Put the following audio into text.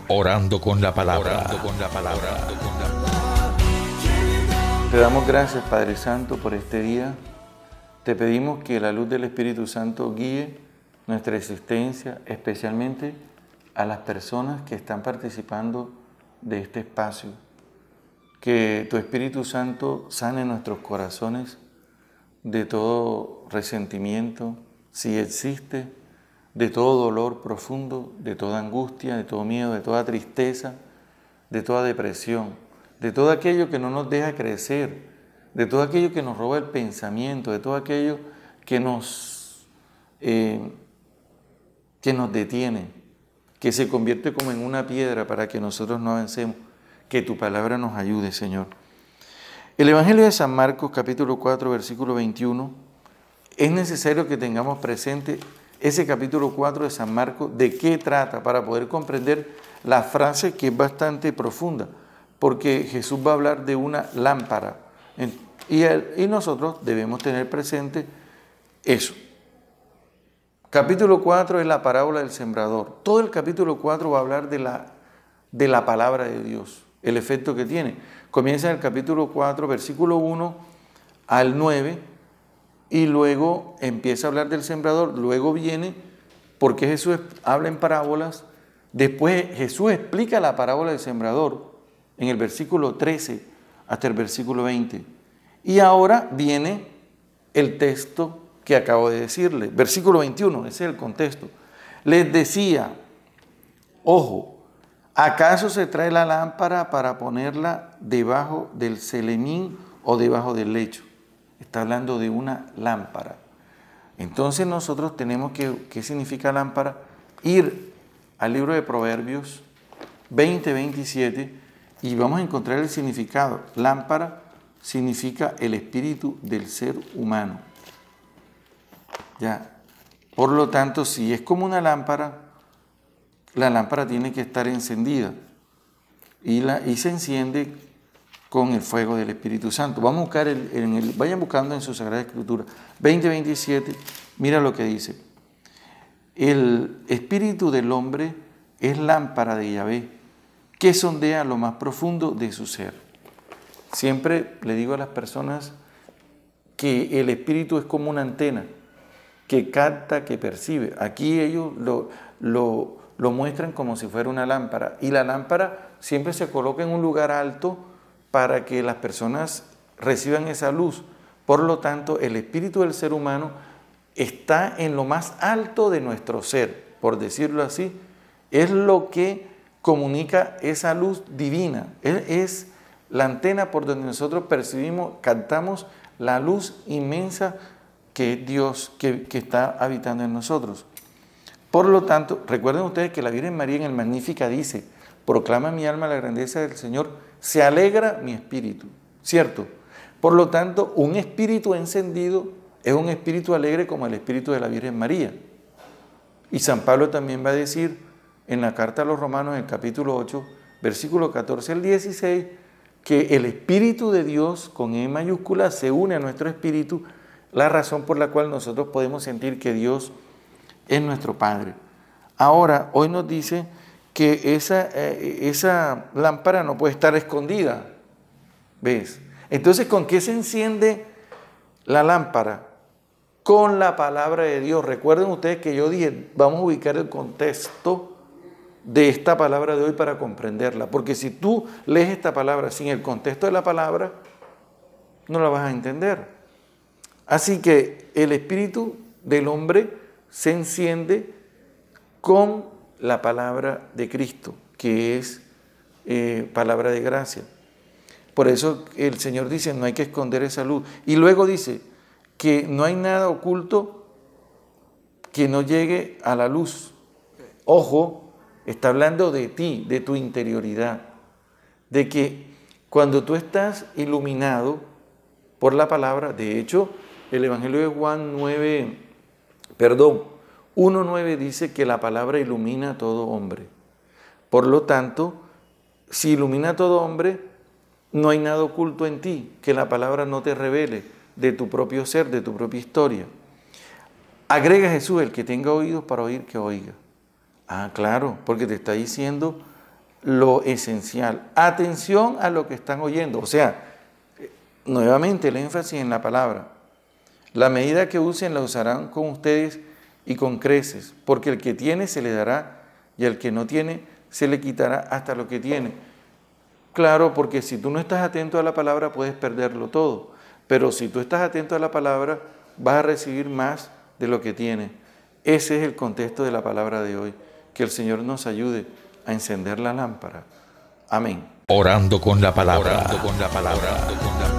Orando con la palabra. Te damos gracias, Padre Santo, por este día. Te pedimos que la luz del Espíritu Santo guíe nuestra existencia, especialmente a las personas que están participando de este espacio. Que tu Espíritu Santo sane nuestros corazones de todo resentimiento, si existe, de todo dolor profundo, de toda angustia, de todo miedo, de toda tristeza, de toda depresión, de todo aquello que no nos deja crecer, de todo aquello que nos roba el pensamiento, de todo aquello que nos detiene, que se convierte como en una piedra para que nosotros no avancemos. Que tu palabra nos ayude, Señor. El Evangelio de San Marcos, capítulo 4, versículo 21, es necesario que tengamos presente ese capítulo 4 de San Marcos, de qué trata, para poder comprender la frase que es bastante profunda, porque Jesús va a hablar de una lámpara, y nosotros debemos tener presente eso. Capítulo 4 es la parábola del sembrador. Todo el capítulo 4 va a hablar de la palabra de Dios, el efecto que tiene. Comienza en el capítulo 4, versículo 1 al 9, y luego empieza a hablar del sembrador. Luego viene, porque Jesús habla en parábolas, después Jesús explica la parábola del sembrador en el versículo 13 hasta el versículo 20. Y ahora viene el texto que acabo de decirle, versículo 21, ese es el contexto. Les decía, ojo, ¿acaso se trae la lámpara para ponerla debajo del celemín o debajo del lecho? Está hablando de una lámpara. Entonces nosotros tenemos que, ¿qué significa lámpara? Ir al libro de Proverbios 20-27 y vamos a encontrar el significado. Lámpara significa el espíritu del ser humano. Ya. Por lo tanto, si es como una lámpara, la lámpara tiene que estar encendida y se enciende con el fuego del Espíritu Santo. Vamos a buscar, vayan buscando en su Sagrada Escritura, 20:27, mira lo que dice. El espíritu del hombre es lámpara de Yahvé, que sondea lo más profundo de su ser. Siempre le digo a las personas que el espíritu es como una antena, que capta, que percibe. Aquí ellos lo muestran como si fuera una lámpara, y la lámpara siempre se coloca en un lugar alto para que las personas reciban esa luz. Por lo tanto, el espíritu del ser humano está en lo más alto de nuestro ser, por decirlo así. Es lo que comunica esa luz divina. Es la antena por donde nosotros percibimos, captamos la luz inmensa que es Dios, que está habitando en nosotros. Por lo tanto, recuerden ustedes que la Virgen María en el Magnífica dice, proclama mi alma la grandeza del Señor, se alegra mi espíritu, ¿cierto? Por lo tanto, un espíritu encendido es un espíritu alegre como el espíritu de la Virgen María. Y San Pablo también va a decir en la carta a los Romanos, en el capítulo 8, versículo 14 al 16, que el Espíritu de Dios, con E mayúscula, se une a nuestro espíritu, la razón por la cual nosotros podemos sentir que Dios es nuestro Padre. Ahora, hoy nos dice que esa lámpara no puede estar escondida, ¿ves? Entonces, ¿con qué se enciende la lámpara? Con la palabra de Dios. Recuerden ustedes que yo dije, vamos a ubicar el contexto de esta palabra de hoy para comprenderla, porque si tú lees esta palabra sin el contexto de la palabra, no la vas a entender. Así que el espíritu del hombre se enciende con la palabra de Cristo, que es palabra de gracia. Por eso el Señor dice, no hay que esconder esa luz. Y luego dice que no hay nada oculto que no llegue a la luz. Ojo, está hablando de ti, de tu interioridad, de que cuando tú estás iluminado por la palabra, de hecho, el Evangelio de Juan 1:9 dice que la palabra ilumina a todo hombre. Por lo tanto, si ilumina a todo hombre, no hay nada oculto en ti que la palabra no te revele de tu propio ser, de tu propia historia. Agrega Jesús, el que tenga oídos para oír, que oiga. Ah, claro, porque te está diciendo lo esencial. Atención a lo que están oyendo. O sea, nuevamente el énfasis en la palabra. La medida que usen la usarán con ustedes y con creces, porque el que tiene se le dará y al que no tiene se le quitará hasta lo que tiene. Claro, porque si tú no estás atento a la palabra puedes perderlo todo, pero si tú estás atento a la palabra vas a recibir más de lo que tienes. Ese es el contexto de la palabra de hoy. Que el Señor nos ayude a encender la lámpara. Amén. Orando con la palabra. Orando con la palabra.